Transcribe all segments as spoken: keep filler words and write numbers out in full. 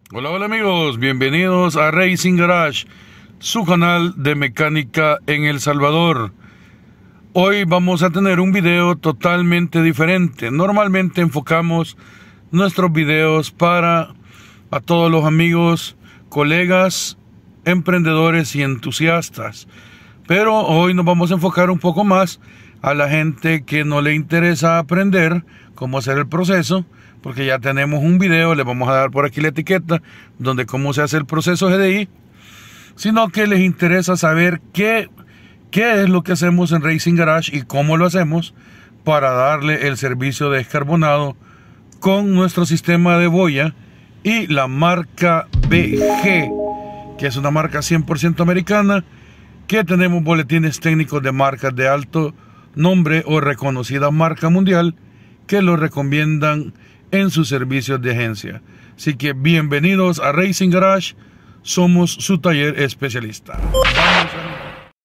Hola, hola amigos, bienvenidos a Racing Garage, su canal de mecánica en El Salvador. Hoy vamos a tener un video totalmente diferente. Normalmente enfocamos nuestros videos para a todos los amigos, colegas, emprendedores y entusiastas. Pero hoy nos vamos a enfocar un poco más a la gente que no le interesa aprender cómo hacer el proceso, porque ya tenemos un video, le vamos a dar por aquí la etiqueta, donde cómo se hace el proceso G D I, sino que les interesa saber qué, qué es lo que hacemos en Racing Garage y cómo lo hacemos para darle el servicio de descarbonado con nuestro sistema de boya y la marca B G, que es una marca cien por ciento americana, que tenemos boletines técnicos de marcas de alto nombre o reconocida marca mundial que lo recomiendan en sus servicios de agencia. Así que bienvenidos a Racing Garage, somos su taller especialista. Vamos a...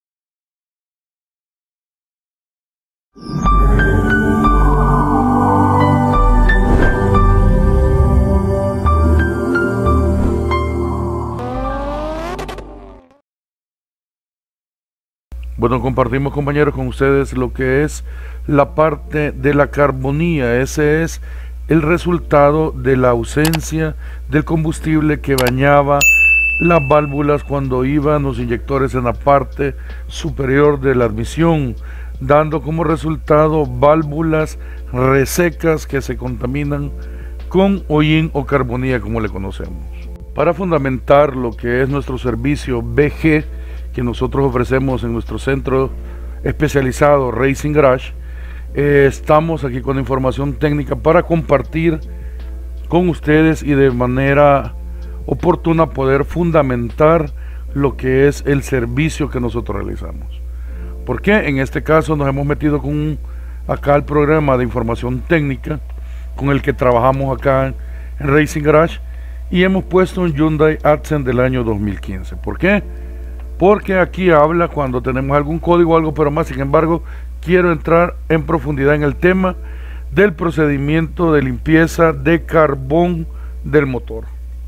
Bueno, compartimos, compañeros, con ustedes lo que es la parte de la carbonía. Ese es el resultado de la ausencia del combustible que bañaba las válvulas cuando iban los inyectores en la parte superior de la admisión, dando como resultado válvulas resecas que se contaminan con hollín o carbonía, como le conocemos. Para fundamentar lo que es nuestro servicio B G que nosotros ofrecemos en nuestro centro especializado Racing Garage, eh, estamos aquí con información técnica para compartir con ustedes y de manera oportuna poder fundamentar lo que es el servicio que nosotros realizamos. Porque en este caso nos hemos metido con un, acá el programa de información técnica con el que trabajamos acá en, en Racing Garage, y hemos puesto un Hyundai Accent del año dos mil quince. ¿Por qué? Porque aquí habla cuando tenemos algún código o algo, pero más, sin embargo, quiero entrar en profundidad en el tema del procedimiento de limpieza de carbón del motor.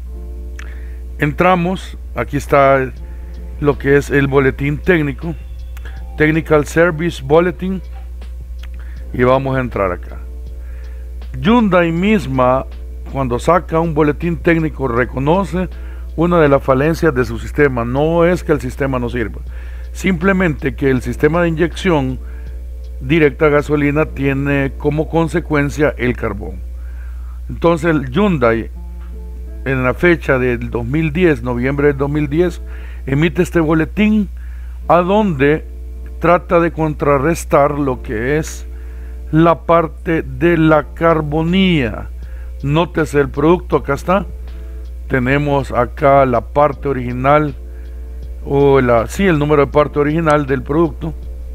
Entramos, aquí está lo que es el boletín técnico, Technical Service Bulletin, y vamos a entrar acá. Hyundai misma, cuando saca un boletín técnico, reconoce una de las falencias de su sistema. No es que el sistema no sirva, simplemente que el sistema de inyección directa a gasolina tiene como consecuencia el carbón. Entonces el Hyundai, en la fecha del dos mil diez, noviembre del dos mil diez, emite este boletín a donde trata de contrarrestar lo que es la parte de la carbonía. Nótese el producto, acá está. Tenemos acá la parte original, o la, sí, el número de parte original del producto,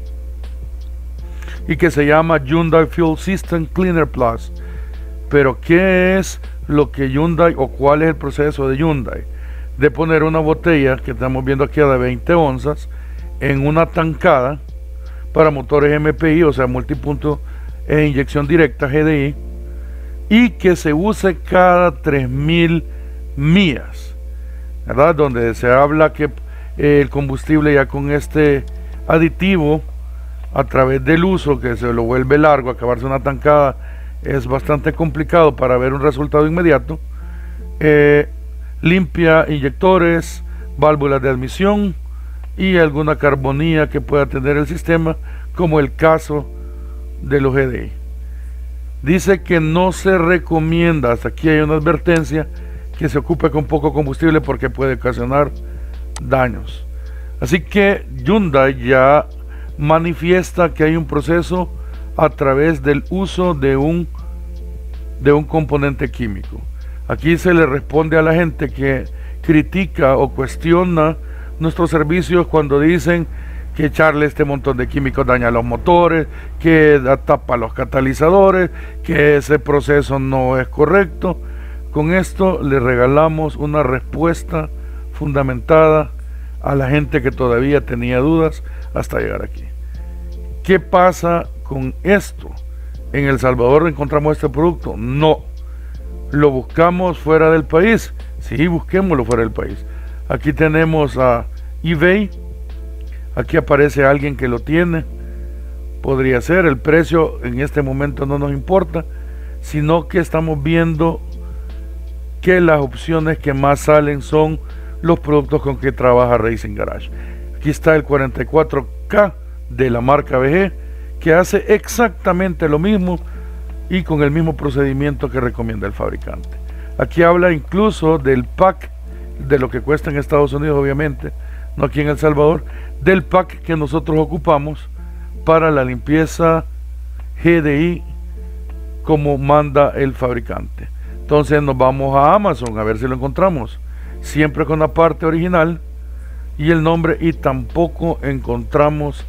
y que se llama Hyundai Fuel System Cleaner Plus. Pero ¿qué es lo que Hyundai, o cuál es el proceso de Hyundai? De poner una botella que estamos viendo aquí de veinte onzas en una tankada para motores M P I, o sea, multipunto e inyección directa G D I, y que se use cada tres mil millas, ¿verdad? Donde se habla que eh, el combustible ya con este aditivo, a través del uso que se lo vuelve largo, acabarse una tankada es bastante complicado para ver un resultado inmediato. eh, limpia inyectores, válvulas de admisión y alguna carbonía que pueda tener el sistema, como el caso de los G D I. Dice que no se recomienda, hasta aquí hay una advertencia, que se ocupe con poco combustible porque puede ocasionar daños. Así que Hyundai ya manifiesta que hay un proceso a través del uso de un de un componente químico. Aquí se le responde a la gente que critica o cuestiona nuestros servicios cuando dicen que echarle este montón de químicos daña los motores, que tapa los catalizadores, que ese proceso no es correcto. Con esto le regalamos una respuesta fundamentada a la gente que todavía tenía dudas hasta llegar aquí. ¿Qué pasa con esto? ¿En El Salvador encontramos este producto? No. ¿Lo buscamos fuera del país? Sí, busquémoslo fuera del país. Aquí tenemos a eBay, aquí aparece alguien que lo tiene, podría ser, el precio en este momento no nos importa, sino que estamos viendo que las opciones que más salen son los productos con que trabaja Racing Garage. Aquí está el cuarenta y cuatro K de la marca B G, que hace exactamente lo mismo y con el mismo procedimiento que recomienda el fabricante. Aquí habla incluso del pack, de lo que cuesta en Estados Unidos, obviamente, no aquí en El Salvador, del pack que nosotros ocupamos para la limpieza G D I como manda el fabricante. Entonces nos vamos a Amazon a ver si lo encontramos, siempre con la parte original y el nombre, y tampoco encontramos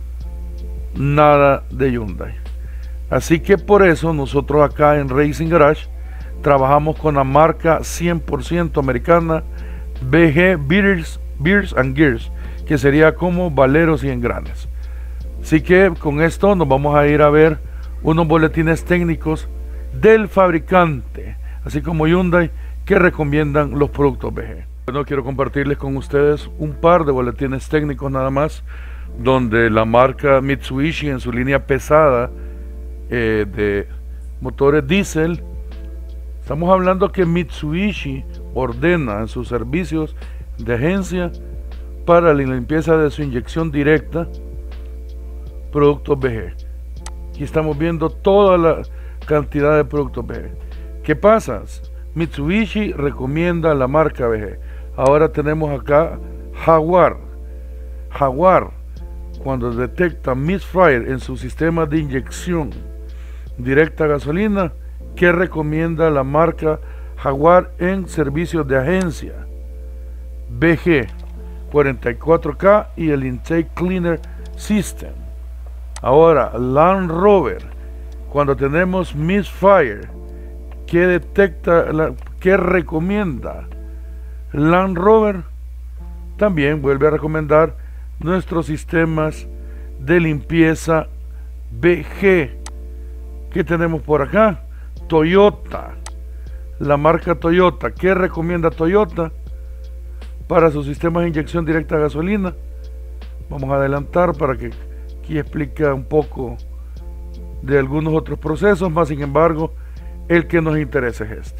nada de Hyundai. Así que por eso nosotros acá en Racing Garage trabajamos con la marca cien por ciento americana B G Beers, Beers and Gears, que sería como valeros y engranes. Así que con esto nos vamos a ir a ver unos boletines técnicos del fabricante, así como Hyundai, que recomiendan los productos B G. Bueno, quiero compartirles con ustedes un par de boletines técnicos nada más, donde la marca Mitsubishi en su línea pesada eh, de motores diésel, estamos hablando que Mitsubishi ordena en sus servicios de agencia para la limpieza de su inyección directa productos B G. Aquí estamos viendo toda la cantidad de productos B G. ¿Qué pasa? Mitsubishi recomienda la marca B G. Ahora tenemos acá Jaguar. Jaguar, cuando detecta misfire en su sistema de inyección directa a gasolina, ¿qué recomienda la marca Jaguar en servicios de agencia? B G cuarenta y cuatro K y el Intake Cleaner System. Ahora Land Rover, cuando tenemos misfire, ¿qué detecta, la, qué recomienda Land Rover? También vuelve a recomendar nuestros sistemas de limpieza B G. ¿Qué tenemos por acá? Toyota, la marca Toyota. ¿Qué recomienda Toyota para sus sistemas de inyección directa a gasolina? Vamos a adelantar para que aquí explique un poco de algunos otros procesos, más sin embargo el que nos interesa es este: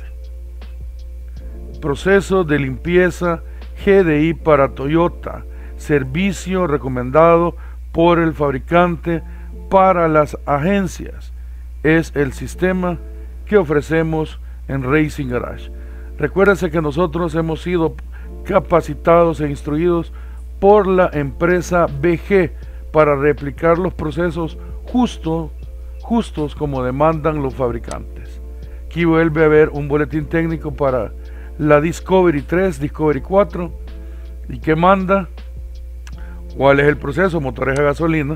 proceso de limpieza G D I para Toyota, servicio recomendado por el fabricante para las agencias. Es el sistema que ofrecemos en Racing Garage. Recuérdense que nosotros hemos sido capacitados e instruidos por la empresa B G para replicar los procesos justo, justos como demandan los fabricantes. Aquí vuelve a haber un boletín técnico para la Discovery tres, Discovery cuatro, y que manda cuál es el proceso, motores a gasolina,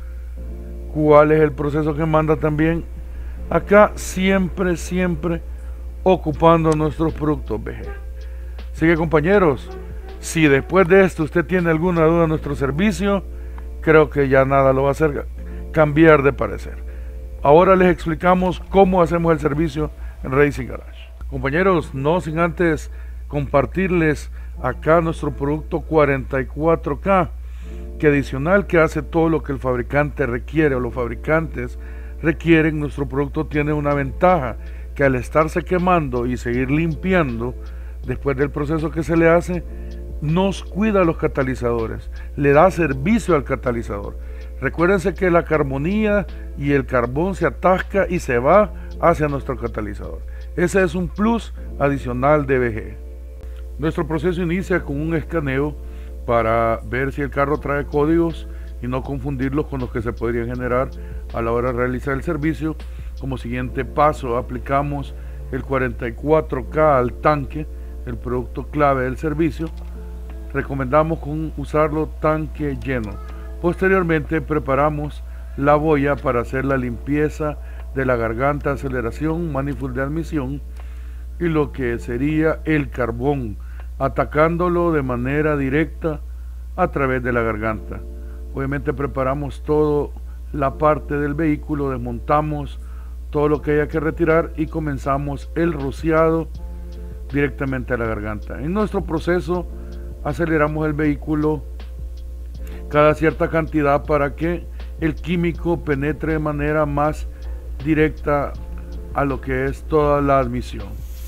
cuál es el proceso que manda también acá, siempre, siempre ocupando nuestros productos B G. Así que, compañeros, si después de esto usted tiene alguna duda de nuestro servicio, creo que ya nada lo va a hacer cambiar de parecer. Ahora les explicamos cómo hacemos el servicio en Racing Garage. Compañeros, no sin antes compartirles acá nuestro producto cuarenta y cuatro K, que adicional que hace todo lo que el fabricante requiere o los fabricantes requieren. Nuestro producto tiene una ventaja, que al estarse quemando y seguir limpiando después del proceso que se le hace, nos cuida los catalizadores, le da servicio al catalizador. Recuérdense que la carbonía y el carbón se atasca y se va hacia nuestro catalizador. Ese es un plus adicional de B G. Nuestro proceso inicia con un escaneo para ver si el carro trae códigos y no confundirlos con los que se podrían generar a la hora de realizar el servicio. Como siguiente paso, aplicamos el cuarenta y cuatro K al tanque, el producto clave del servicio. Recomendamos con usarlo tanque lleno. Posteriormente preparamos la boya para hacer la limpieza de la garganta de aceleración, manifold de admisión y lo que sería el carbón, atacándolo de manera directa a través de la garganta. Obviamente preparamos toda la parte del vehículo, desmontamos todo lo que haya que retirar y comenzamos el rociado directamente a la garganta. En nuestro proceso aceleramos el vehículo cada cierta cantidad para que el químico penetre de manera más directa a lo que es toda la admisión.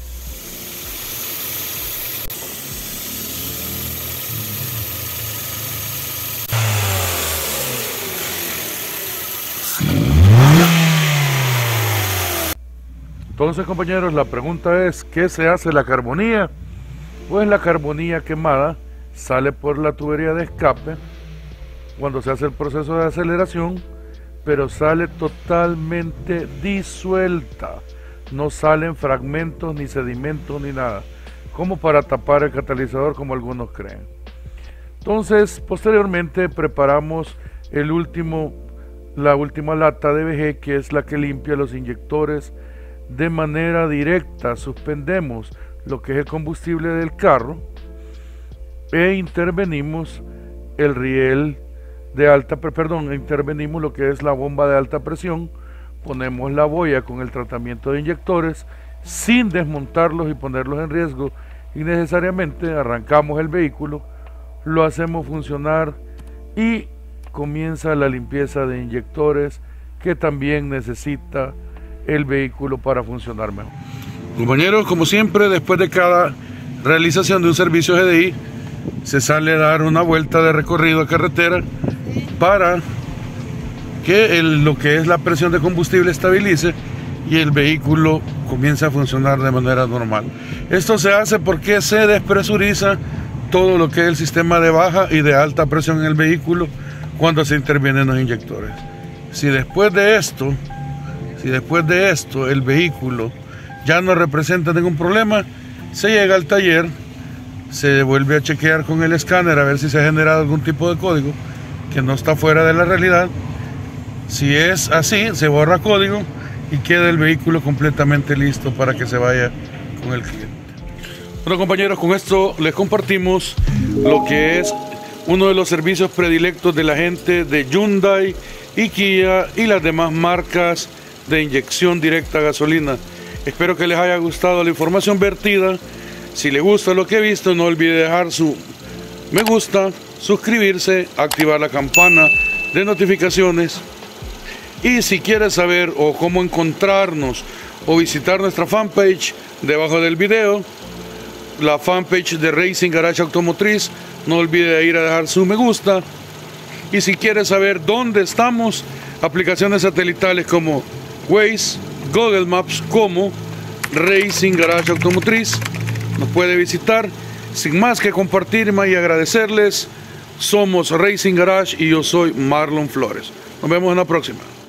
Entonces, compañeros, la pregunta es, ¿qué se hace la carbonía? Pues la carbonía quemada sale por la tubería de escape cuando se hace el proceso de aceleración, pero sale totalmente disuelta, no salen fragmentos ni sedimentos ni nada, como para tapar el catalizador como algunos creen. Entonces, posteriormente preparamos el último, la última lata de V G, que es la que limpia los inyectores de manera directa. Suspendemos lo que es el combustible del carro e intervenimos el riel de alta, perdón, intervenimos lo que es la bomba de alta presión, ponemos la boya con el tratamiento de inyectores sin desmontarlos y ponerlos en riesgo innecesariamente, arrancamos el vehículo, lo hacemos funcionar y comienza la limpieza de inyectores que también necesita el vehículo para funcionar mejor. Compañeros, como siempre, después de cada realización de un servicio G D I se sale a dar una vuelta de recorrido a carretera para que el, lo que es la presión de combustible estabilice y el vehículo comience a funcionar de manera normal. Esto se hace porque se despresuriza todo lo que es el sistema de baja y de alta presión en el vehículo cuando se intervienen los inyectores. Si después de esto Si después de esto el vehículo ya no representa ningún problema, se llega al taller, se vuelve a chequear con el escáner a ver si se ha generado algún tipo de código que no está fuera de la realidad. Si es así, se borra código y queda el vehículo completamente listo para que se vaya con el cliente. Bueno, compañeros, con esto les compartimos lo que es uno de los servicios predilectos de la gente de Hyundai y Kia y las demás marcas de inyección directa a gasolina. Espero que les haya gustado la información vertida. Si les gusta lo que he visto, no olvide dejar su me gusta, suscribirse, activar la campana de notificaciones, y si quieres saber o cómo encontrarnos o visitar nuestra fanpage, debajo del video, la fanpage de Racing Garage Automotriz, no olvide ir a dejar su me gusta. Y si quieres saber dónde estamos, aplicaciones satelitales como Waze, Google Maps, como Racing Garage Automotriz, nos puede visitar. Sin más que compartir y agradecerles, somos Racing Garage y yo soy Marlon Flores. Nos vemos en la próxima.